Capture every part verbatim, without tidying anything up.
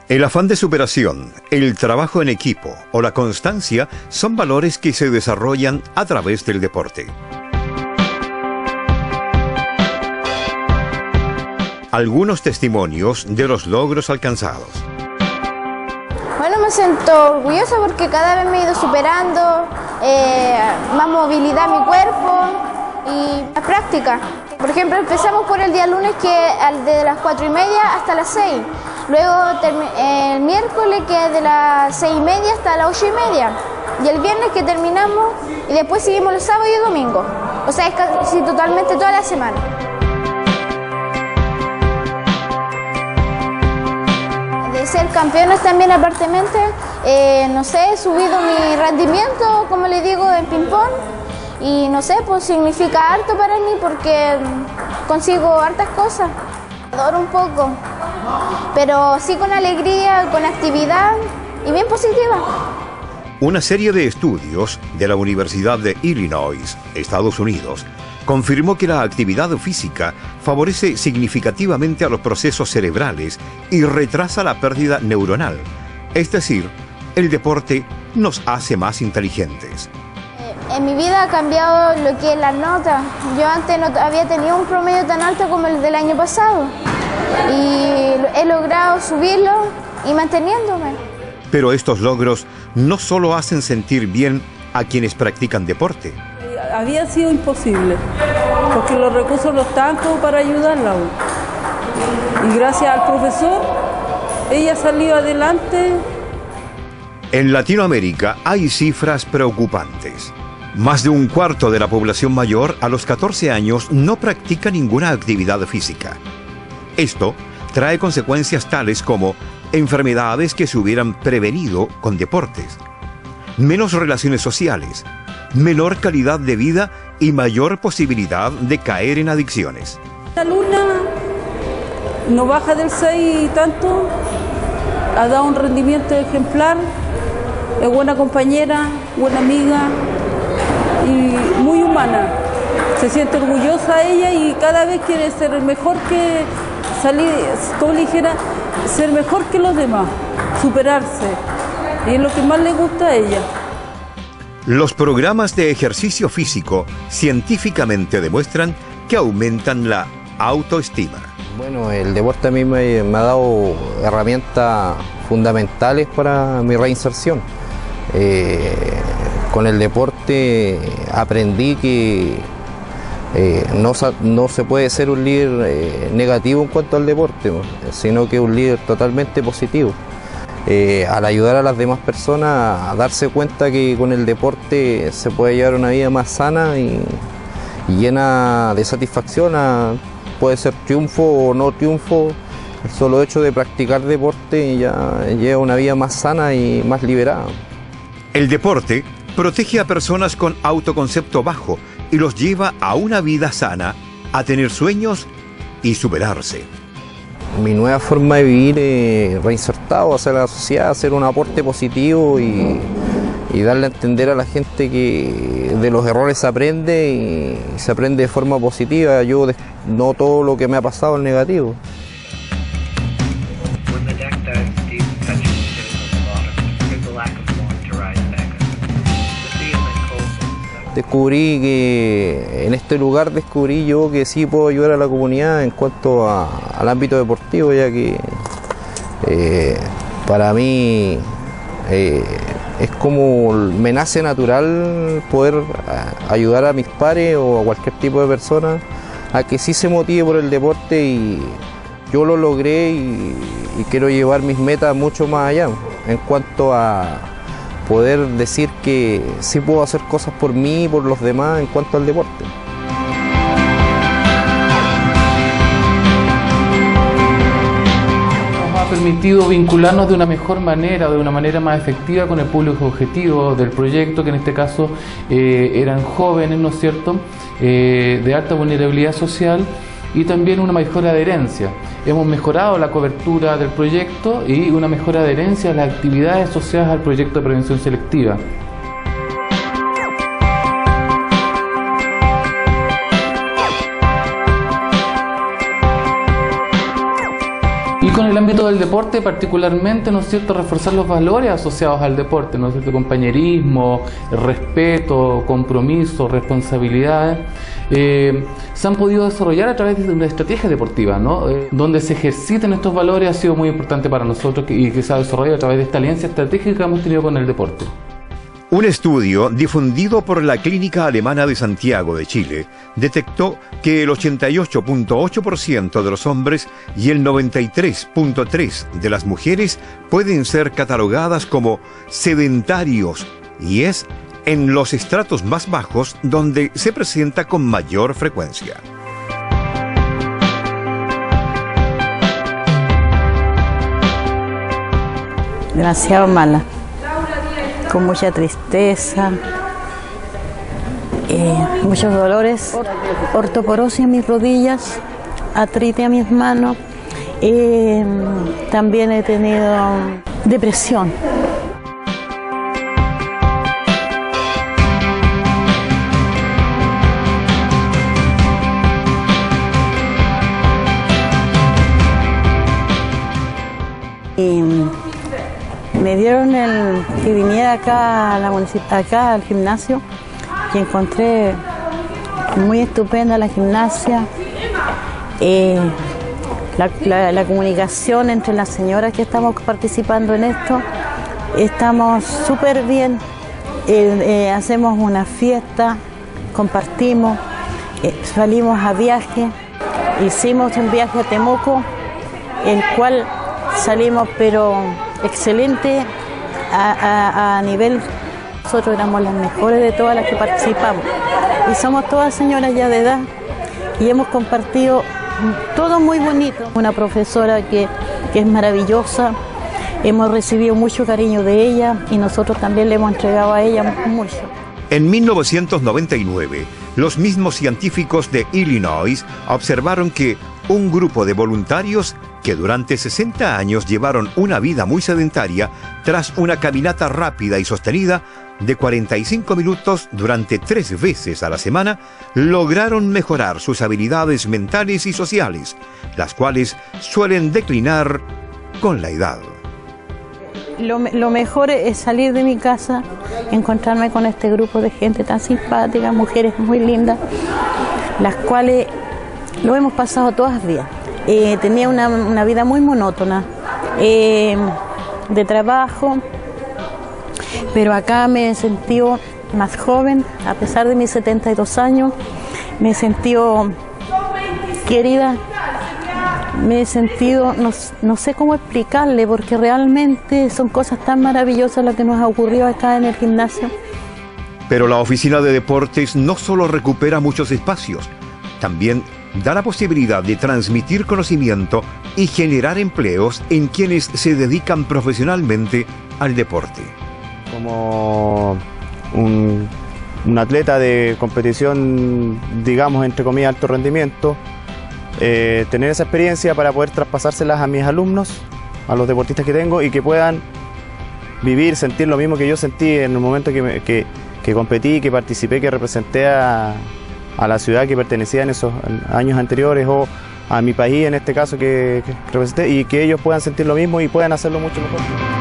El afán de superación, el trabajo en equipo o la constancia son valores que se desarrollan a través del deporte. Algunos testimonios de los logros alcanzados. Bueno, me siento orgullosa porque cada vez me he ido superando, eh, más movilidad en mi cuerpo y más práctica. Por ejemplo, empezamos por el día lunes, que de las cuatro y media hasta las seis. Luego el miércoles, que es de las seis y media hasta las ocho y media. Y el viernes que terminamos, y después seguimos los sábados y domingos. O sea, es casi totalmente toda la semana. De ser campeones también aparentemente, eh, no sé, he subido mi rendimiento, como le digo, en ping-pong. Y no sé, pues significa harto para mí porque consigo hartas cosas. Adoro un poco, pero sí con alegría, con actividad y bien positiva. Una serie de estudios de la Universidad de Illinois, Estados Unidos, confirmó que la actividad física favorece significativamente a los procesos cerebrales y retrasa la pérdida neuronal. Es decir, el deporte nos hace más inteligentes. En mi vida ha cambiado lo que es la nota. Yo antes no había tenido un promedio tan alto como el del año pasado y he logrado subirlo y manteniéndome. Pero estos logros no solo hacen sentir bien a quienes practican deporte. Había sido imposible, porque los recursos no estaban como para ayudarla. Y gracias al profesor, ella salió adelante. En Latinoamérica hay cifras preocupantes. Más de un cuarto de la población mayor a los catorce años no practica ninguna actividad física. Esto trae consecuencias tales como enfermedades que se hubieran prevenido con deportes, menos relaciones sociales, menor calidad de vida y mayor posibilidad de caer en adicciones. La alumna no baja del seis y tanto, ha dado un rendimiento ejemplar, es buena compañera, buena amiga y muy humana. Se siente orgullosa ella y cada vez quiere ser mejor que salir, como le dijera, ser mejor que los demás, superarse. Y es lo que más le gusta a ella. Los programas de ejercicio físico científicamente demuestran que aumentan la autoestima. Bueno, el deporte a mí me, me ha dado herramientas fundamentales para mi reinserción. Eh, con el deporte aprendí que eh, no, no se puede ser un líder eh, negativo en cuanto al deporte, sino que un líder totalmente positivo. Eh, al ayudar a las demás personas a darse cuenta que con el deporte se puede llevar una vida más sana y, y llena de satisfacción, a, puede ser triunfo o no triunfo, el solo hecho de practicar deporte ya lleva una vida más sana y más liberada. El deporte protege a personas con autoconcepto bajo y los lleva a una vida sana, a tener sueños y superarse. Mi nueva forma de vivir es reinsertado hacia la sociedad, hacer un aporte positivo y, y darle a entender a la gente que de los errores se aprende y se aprende de forma positiva. Yo no todo lo que me ha pasado es negativo. Descubrí que en este lugar descubrí yo que sí puedo ayudar a la comunidad en cuanto a, al ámbito deportivo, ya que eh, para mí eh, es como me nace natural poder ayudar a mis pares o a cualquier tipo de persona a que sí se motive por el deporte, y yo lo logré y, y quiero llevar mis metas mucho más allá en cuanto a poder decir que sí puedo hacer cosas por mí y por los demás en cuanto al deporte. Nos ha permitido vincularnos de una mejor manera, de una manera más efectiva con el público objetivo del proyecto, que en este caso eh, eran jóvenes, ¿no es cierto?, eh, de alta vulnerabilidad social, y también una mejor adherencia. Hemos mejorado la cobertura del proyecto y una mejor adherencia a las actividades asociadas al proyecto de prevención selectiva. Y con el ámbito del deporte particularmente, ¿no es cierto?, reforzar los valores asociados al deporte, ¿no es cierto?, compañerismo, respeto, compromiso, responsabilidades, eh, se han podido desarrollar a través de una estrategia deportiva, ¿no? Eh, donde se ejerciten estos valores ha sido muy importante para nosotros y que se ha desarrollado a través de esta alianza estratégica que hemos tenido con el deporte. Un estudio difundido por la Clínica Alemana de Santiago de Chile detectó que el ochenta y ocho punto ocho por ciento de los hombres y el noventa y tres punto tres por ciento de las mujeres pueden ser catalogadas como sedentarios, y es en los estratos más bajos donde se presenta con mayor frecuencia. Demasiado mala, con mucha tristeza, eh, muchos dolores, ortoporosis en mis rodillas, artritis en mis manos, eh, también he tenido depresión. Y me dieron el que viniera acá, a la acá al gimnasio, y encontré muy estupenda la gimnasia, eh, la, la, la comunicación entre las señoras que estamos participando en esto. Estamos súper bien, eh, eh, hacemos una fiesta, compartimos, eh, salimos a viaje, hicimos un viaje a Temuco, el cual salimos pero excelente a, a, a nivel, nosotros éramos las mejores de todas las que participamos y somos todas señoras ya de edad y hemos compartido todo muy bonito. Una profesora que, que es maravillosa, hemos recibido mucho cariño de ella y nosotros también le hemos entregado a ella mucho. En mil novecientos noventa y nueve, los mismos científicos de Illinois observaron que un grupo de voluntarios que durante sesenta años llevaron una vida muy sedentaria, tras una caminata rápida y sostenida de cuarenta y cinco minutos durante tres veces a la semana, lograron mejorar sus habilidades mentales y sociales, las cuales suelen declinar con la edad. Lo, lo mejor es salir de mi casa, encontrarme con este grupo de gente tan simpática, mujeres muy lindas, las cuales lo hemos pasado todas bien. Eh, tenía una, una vida muy monótona, eh, de trabajo, pero acá me he sentido más joven, a pesar de mis setenta y dos años, me he sentido querida, me he sentido, no, no sé cómo explicarle, porque realmente son cosas tan maravillosas lo que nos ha ocurrido acá en el gimnasio. Pero la oficina de deportes no solo recupera muchos espacios, también da la posibilidad de transmitir conocimiento y generar empleos en quienes se dedican profesionalmente al deporte. Como un, un atleta de competición, digamos, entre comillas, alto rendimiento, eh, tener esa experiencia para poder traspasárselas a mis alumnos, a los deportistas que tengo, y que puedan vivir, sentir lo mismo que yo sentí en el momento que, me, que, que competí, que participé, que representé a, a la ciudad que pertenecía en esos años anteriores, o a mi país en este caso que, que representé, y que ellos puedan sentir lo mismo y puedan hacerlo mucho mejor.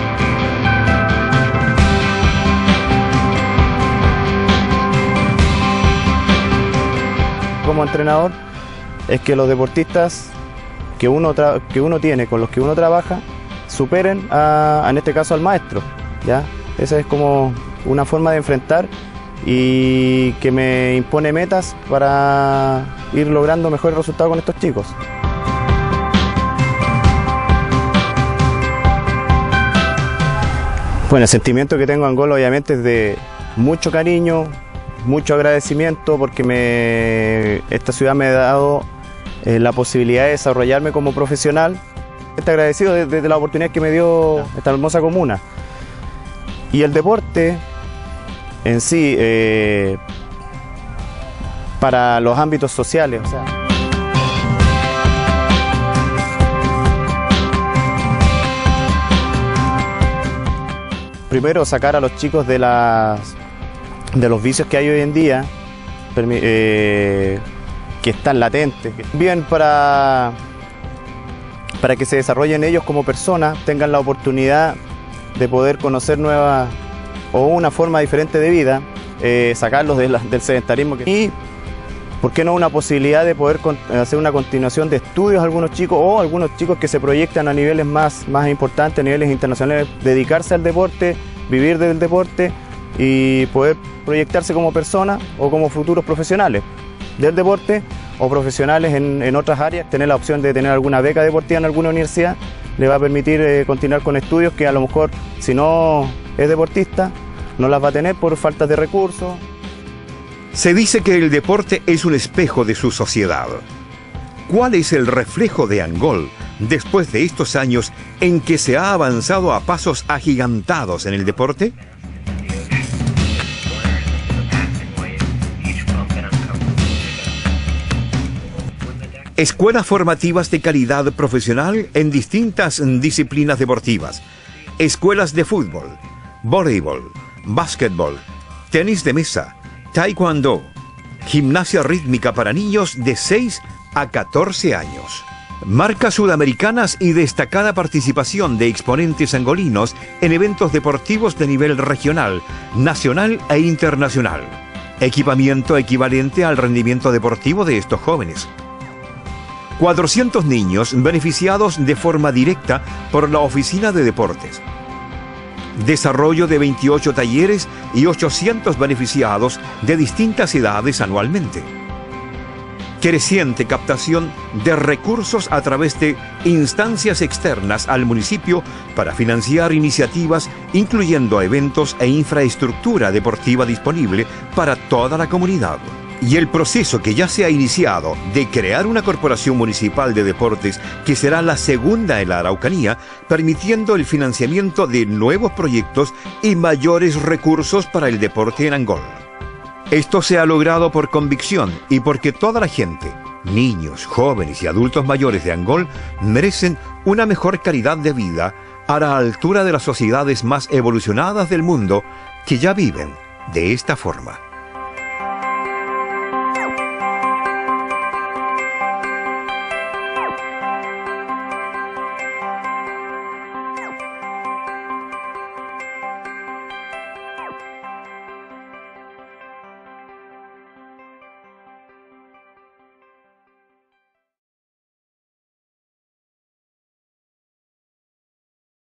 Como entrenador es que los deportistas que uno, que uno tiene, con los que uno trabaja, superen a, en este caso al maestro, ¿ya? Esa es como una forma de enfrentar y que me impone metas para ir logrando mejores resultados con estos chicos. Bueno, el sentimiento que tengo en Angola obviamente es de mucho cariño, mucho agradecimiento, porque me, esta ciudad me ha dado eh, la posibilidad de desarrollarme como profesional. Estoy agradecido de, de, de la oportunidad que me dio esta hermosa comuna. Y el deporte en sí, eh, para los ámbitos sociales, o sea, primero sacar a los chicos de, las, de los vicios que hay hoy en día, eh, que están latentes. Bien, para para que se desarrollen ellos como personas, tengan la oportunidad de poder conocer nuevas o una forma diferente de vida, eh, sacarlos de la, del sedentarismo. Y, ¿por qué no una posibilidad de poder con, hacer una continuación de estudios a algunos chicos o algunos chicos que se proyectan a niveles más, más importantes, a niveles internacionales, dedicarse al deporte, vivir del deporte y poder proyectarse como personas o como futuros profesionales del deporte o profesionales en, en otras áreas? Tener la opción de tener alguna beca deportiva en alguna universidad le va a permitir eh, continuar con estudios que a lo mejor, si no es deportista, no las va a tener por falta de recursos. Se dice que el deporte es un espejo de su sociedad. ¿Cuál es el reflejo de Angol después de estos años en que se ha avanzado a pasos agigantados en el deporte? Escuelas formativas de calidad profesional en distintas disciplinas deportivas. Escuelas de fútbol, voleibol, básquetbol, tenis de mesa, taekwondo, gimnasia rítmica para niños de seis a catorce años. Marcas sudamericanas y destacada participación de exponentes angolinos en eventos deportivos de nivel regional, nacional e internacional. Equipamiento equivalente al rendimiento deportivo de estos jóvenes. cuatrocientos niños beneficiados de forma directa por la Oficina de Deportes. Desarrollo de veintiocho talleres y ochocientos beneficiados de distintas edades anualmente. Creciente captación de recursos a través de instancias externas al municipio para financiar iniciativas, incluyendo eventos e infraestructura deportiva disponible para toda la comunidad. Y el proceso que ya se ha iniciado de crear una corporación municipal de deportes que será la segunda en la Araucanía, permitiendo el financiamiento de nuevos proyectos y mayores recursos para el deporte en Angol. Esto se ha logrado por convicción y porque toda la gente, niños, jóvenes y adultos mayores de Angol, merecen una mejor calidad de vida a la altura de las sociedades más evolucionadas del mundo que ya viven de esta forma.